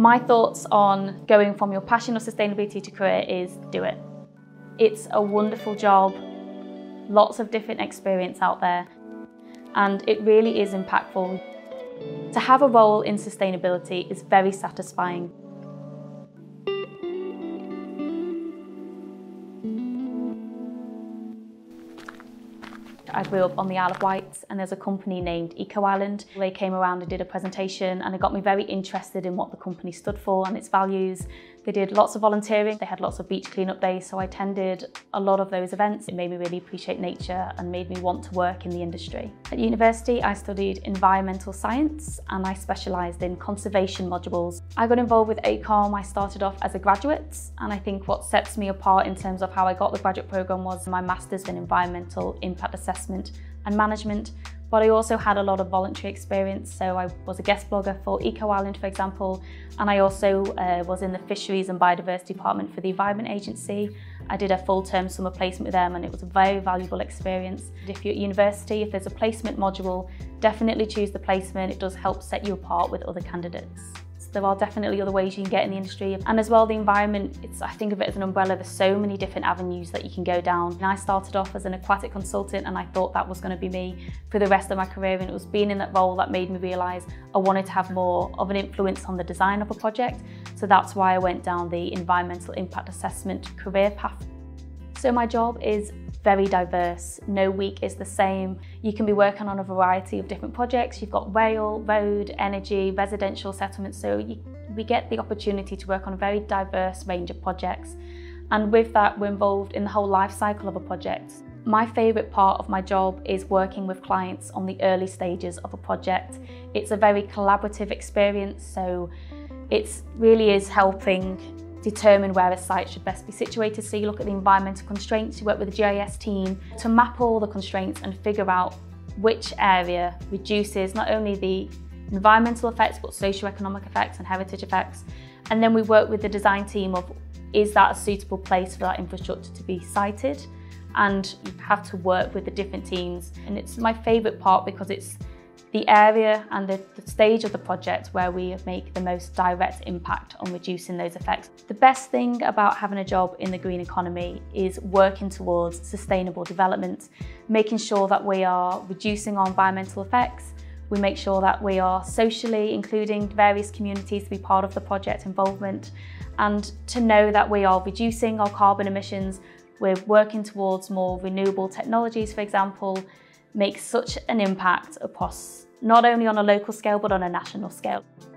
My thoughts on going from your passion of sustainability to career is do it. It's a wonderful job, lots of different experience out there, and it really is impactful. To have a role in sustainability is very satisfying. I grew up on the Isle of Wight, and there's a company named Ecom. They came around and did a presentation, and it got me very interested in what the company stood for and its values. They did lots of volunteering. They had lots of beach cleanup days, so I attended a lot of those events. It made me really appreciate nature and made me want to work in the industry. At university, I studied environmental science and I specialised in conservation modules. I got involved with Aecom. I started off as a graduate, and I think what sets me apart in terms of how I got the graduate programme was my master's in environmental impact assessment and management. But I also had a lot of voluntary experience, so I was a guest blogger for Ecom, for example, and I also was in the Fisheries and Biodiversity Department for the Environment Agency. I did a full-term summer placement with them, and it was a very valuable experience. If you're at university, if there's a placement module, definitely choose the placement. It does help set you apart with other candidates. There are definitely other ways you can get in the industry, and as well the environment, I think of it as an umbrella. There's so many different avenues that you can go down. And I started off as an aquatic consultant, and I thought that was going to be me for the rest of my career, and it was being in that role that made me realise I wanted to have more of an influence on the design of a project. So that's why I went down the environmental impact assessment career path. So my job is very diverse. No week is the same. You can be working on a variety of different projects. You've got rail, road, energy, residential settlements. So we get the opportunity to work on a very diverse range of projects. And with that, we're involved in the whole life cycle of a project. My favourite part of my job is working with clients on the early stages of a project. It's a very collaborative experience, so it really is helping determine where a site should best be situated. So you look at the environmental constraints, you work with the GIS team to map all the constraints and figure out which area reduces not only the environmental effects but socio-economic effects and heritage effects. And then we work with the design team of, is that a suitable place for that infrastructure to be sited? And you have to work with the different teams. And it's my favourite part because it's the area and the stage of the project where we make the most direct impact on reducing those effects. The best thing about having a job in the green economy is working towards sustainable development, making sure that we are reducing our environmental effects. We make sure that we are socially including various communities to be part of the project involvement, and to know that we are reducing our carbon emissions. We're working towards more renewable technologies, for example, makes such an impact across not only on a local scale but on a national scale.